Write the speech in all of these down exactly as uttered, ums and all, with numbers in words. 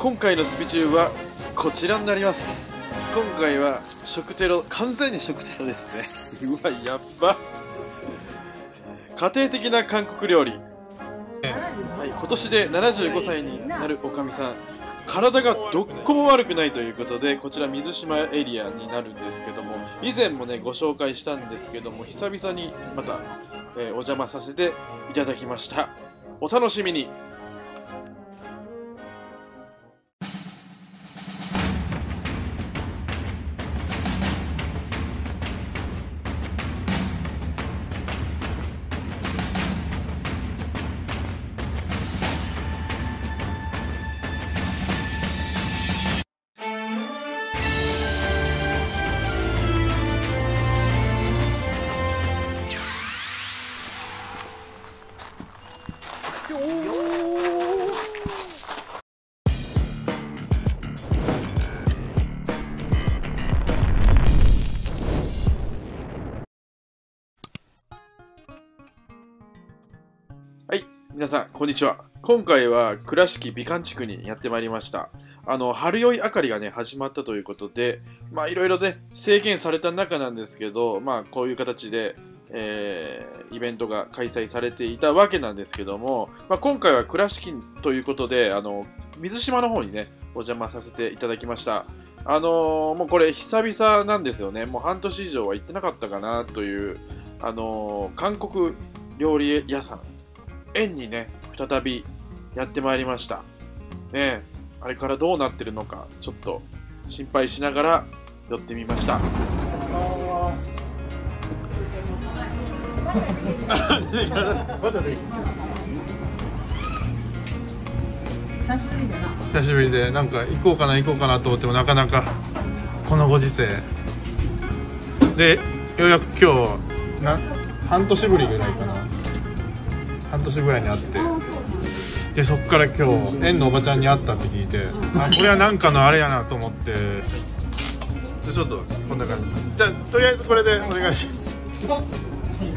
今回のスピチューはこちらになります。今回は食テロ、完全に食テロですね。うわ、やっば。家庭的な韓国料理、はい、今年でななじゅうごさいになるおかみさん、体がどっこも悪くないということで、こちら水島エリアになるんですけども、以前もねご紹介したんですけども、久々にまた、えー、お邪魔させていただきました。お楽しみに。はい、皆さんこんにちは。今回は倉敷美観地区にやってまいりました。あの春酔いあかりがね始まったということで、まあいろいろね制限された中なんですけど、まあこういう形で、えー、イベントが開催されていたわけなんですけども、まあ、今回は倉敷ということで、あの水島の方にねお邪魔させていただきました。あのー、もうこれ久々なんですよね。もう半年以上は行ってなかったかなという、あのー、韓国料理屋さん園にね再びやってまいりましたね。あれからどうなってるのかちょっと心配しながら寄ってみました。 久しぶりでなんか行こうかな行こうかなと思ってもなかなかこのご時世で、ようやく今日な半年ぶりぐらいかな、半年ぐらいに会って、でそっから今日園のおばちゃんに会ったって聞いて、あこれはなんかのあれやなと思って、でちょっとこんな感じ。じゃあとりあえずこれでお願いします。 はい、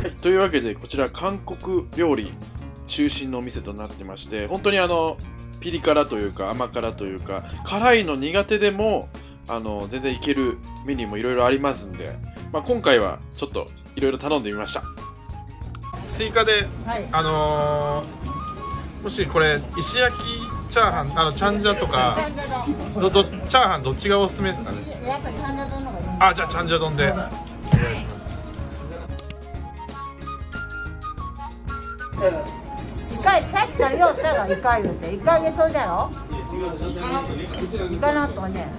というわけでこちら韓国料理中心のお店となってまして、本当にあのピリ辛というか甘辛というか辛いの苦手でもあの全然いけるメニューもいろいろありますんで、まあ、今回はちょっといろいろ頼んでみました。 追加で、はい、あのー、もしこれ石焼きチャーハン、あのチャンジャとかどどチャーハンどっちがおすすめですかね。 やっぱりチャンジャ丼の方がいい。 あ、じゃあチャンジャ丼でお願いします。イカ、さっきからよったがイカ言うて、イカ揚げそうだよ。イカなんとかね。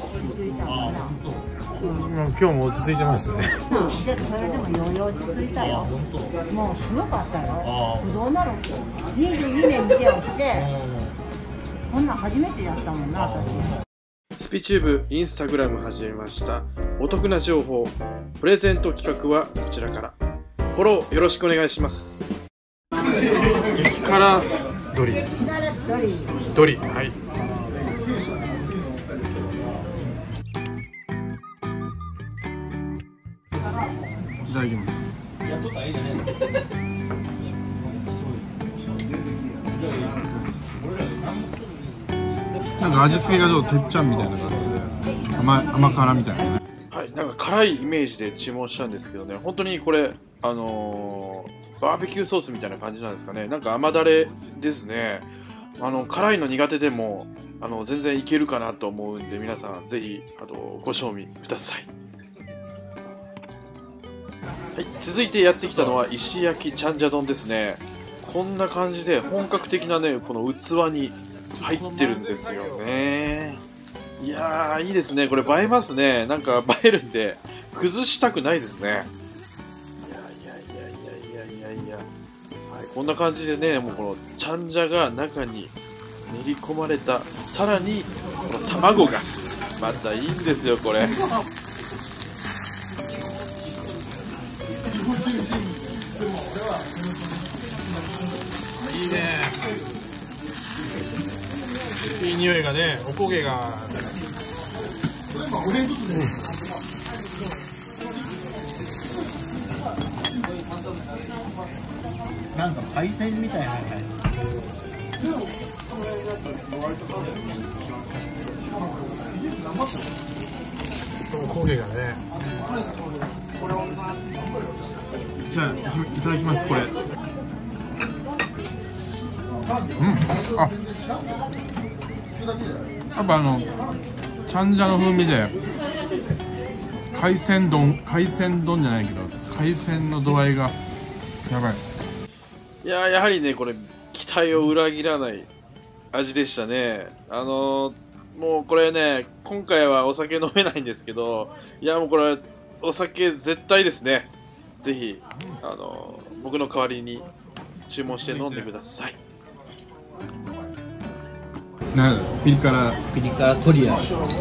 うん、今日も落ち着いてますね。 うん、それでもようよう落ち着いたよ。もうすごかったよ。不動なの。にじゅうにねん店をして、こんなん初めてやったもんな、私。 スピチューブインスタグラム始めました。お得な情報、プレゼント企画はこちらから。フォローよろしくお願いします。 激辛ドリドリ、はい。いただきます。なんか味付けがちょっとてっちゃんみたいな感じで 甘, 甘辛みたいなね。 はい、なんか辛いイメージで注文したんですけどね、本当にこれあのー、バーベキューソースみたいな感じなんですかね。なんか甘だれですね。あの辛いの苦手でもあの全然いけるかなと思うんで、皆さんぜひあのご賞味ください。はい、続いてやってきたのは石焼きチャンジャ丼ですね。こんな感じで本格的なねこの器に入ってるんですよね。いやーいいですね。これ映えますね。なんか映えるんで崩したくないですね。いやいやいやいやいやいやいや、はい、こんな感じでね、もうこのチャンジャが中に練り込まれた、さらにこの卵がまたいいんですよこれ。 いいね。いい匂いがね、おこげが。 なんか海鮮みたいな。 焦げがね。じゃあいただきます。これ。うん。あ。やっぱあのチャンジャの風味で海鮮丼海鮮丼じゃないけど海鮮の度合いがやばい。 いやー、やはりねこれ期待を裏切らない味でしたね。あのー、もうこれね今回はお酒飲めないんですけど、いやもうこれお酒絶対ですね。ぜひあのー、僕の代わりに注文して飲んでください。 なんピリ辛ピリ辛トリア。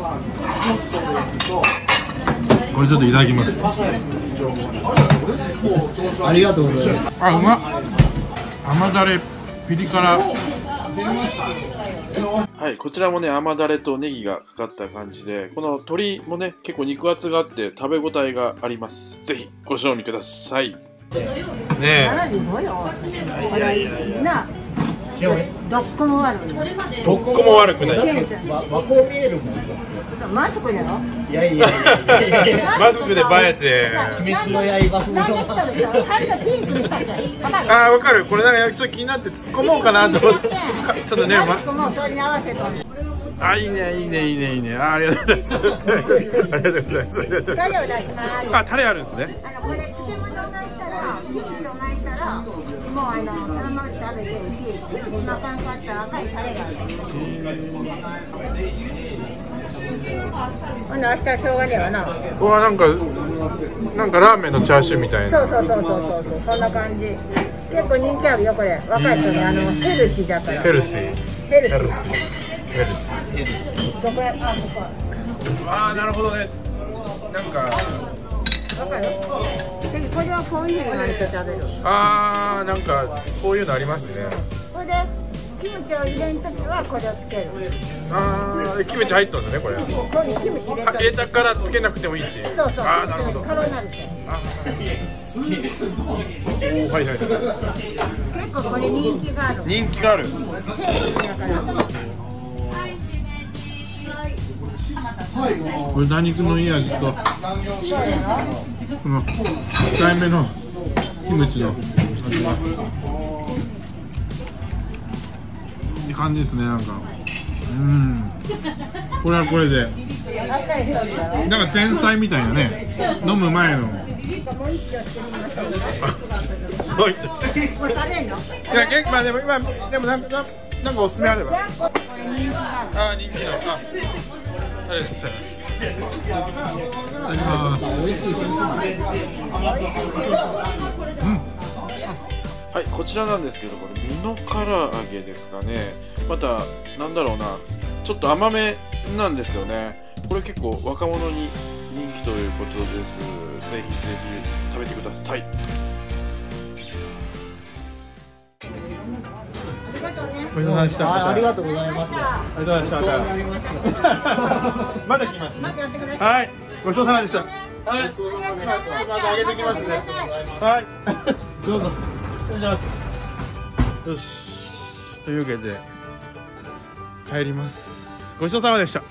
これちょっといただきます。 ありがとうございます。 あ、うまっ。甘だれピリ辛。 はい、こちらもね甘だれとネギがかかった感じで、この鶏もね結構肉厚があって食べ応えがあります。ぜひご賞味ください。ねえ。 いやいやいや。 な。でもどっこも悪くない。 どっこも悪くない。 和光見えるもん。 マスクやろ。 いやいやいや。 マスクで映えて。 鬼滅の刃風の。 ああ、わかる。これなんかちょっと気になって突っ込もうかなと思って。ちょっとね、ま。あ、いいね、いいね、いいね、いいね。あ、ありがとうございます。ありがとうございます。あ、タレあるんですね。 あの、これ漬物がいたら、キムチを巻いたら、もうあの、そのまま食べてるし、キムチ巻かんかったら赤いタレがある。ほんで、明日生姜ではな。 うわ、なんか、なんかラーメンのチャーシューみたいな。 そうそうそうそうそう、そんな感じ。結構人気あるよ、これ。若い人ね、あの、ヘルシーだから。 ヘルシー。 ヘルシー。 ヘルシー。 どこや、あ、ここ。 ああ、なるほどね。なんか。 わかる。で、これはこういうのにと食べる。 ああ、なんか、こういうのありますね。 これで、キムチを入れんときは、これをつける。 ああ、キムチ入ってますね、これ。 ここにキムチ入れ入れたからつけなくてもいいっていう。 そうそう。 ああ、なるほど。 カロナルで。 はいはい。 結構これ人気がある。 人気がある。豚肉のいい味と、この控えめのキムチの味がいい感じですね。なんか、うん、これはこれでなんか前菜みたいなね。飲む前の。もう一丁。いや、結構まあでも今でもなんかなんかおすすめあれば。ああ、人気の。あ、ありがとうございます。 はい、こちらなんですけど、これ身の唐揚げですかね。またなんだろうな、ちょっと甘めなんですよね。これ結構若者に人気ということです。ぜひぜひ食べてください。 ごちそうさまでした。 ありがとうございます。 ありがとうございました。まだ来ますね。はい、ごちそうさまでした。はい、またあげてきますね。はい、どうぞ。お願いします。よし、というわけで帰ります。ごちそうさまでした。ちょ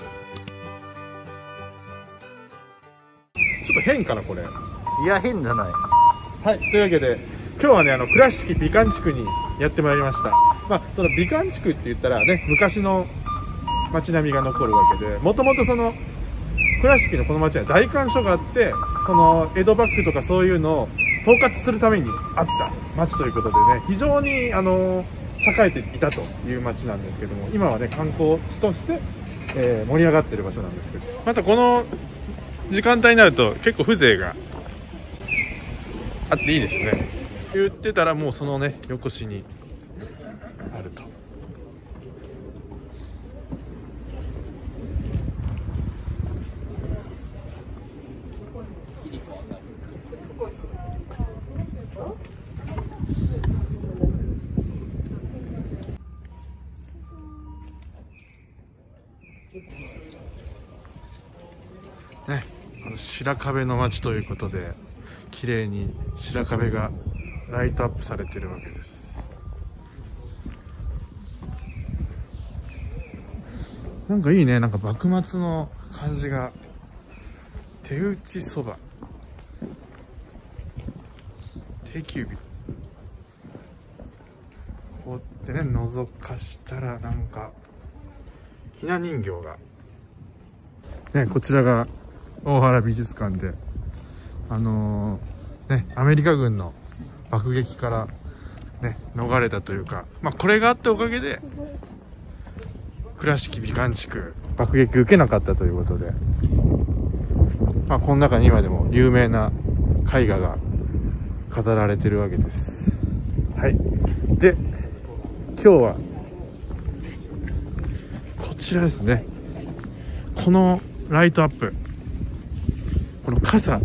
っと変かなこれ。 いや、変じゃない。 はい、というわけで今日はね、あの倉敷美観地区にやってまいりました。まあ、その美観地区って言ったらね、昔の街並みが残るわけで、もともとその倉敷のこの町には大観所があって、その江戸幕府とかそういうのを統括するためにあった町ということでね、非常にあの栄えていたという町なんですけども、今はね観光地として、えー、盛り上がってる場所なんですけど、またこの時間帯になると結構風情があっていいですね。言ってたらもうそのね横しにあると。ね、この白壁の街ということで、綺麗に白壁がライトアップされているわけです。 なんかいいね、なんか幕末の感じが。手打ちそば、定休日。こうやってね、覗かしたらなんかひな人形がね、こちらが大原美術館で、あのー、ね、アメリカ軍の爆撃からね逃れたというか、まあこれがあったおかげで倉敷美観地区爆撃受けなかったということで、まあこの中に今でも有名な絵画が飾られてるわけです。はい。で、今日はこちらですね。このライトアップ、この傘、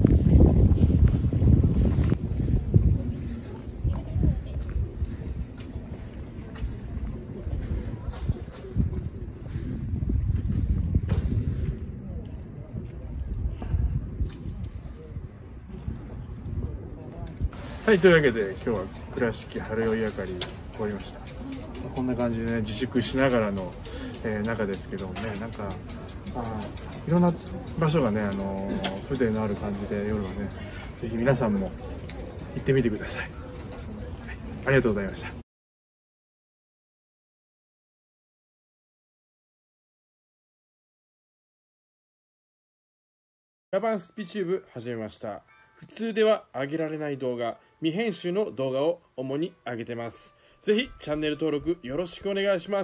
はい、というわけで今日は倉敷春酔いあかり終わりました。こんな感じでね、自粛しながらの、えー、中ですけどもね、なんかあいろんな場所がね、あのー、風情のある感じで、夜はね、ぜひ皆さんも行ってみてください。はい、ありがとうございました。 ガバンスピチューブ始めました。普通では上げられない動画、未編集の動画を主に上げてます。ぜひチャンネル登録よろしくお願いします。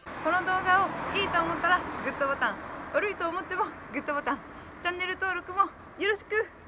この動画をいいと思ったらグッドボタン、悪いと思ってもグッドボタン、チャンネル登録もよろしく。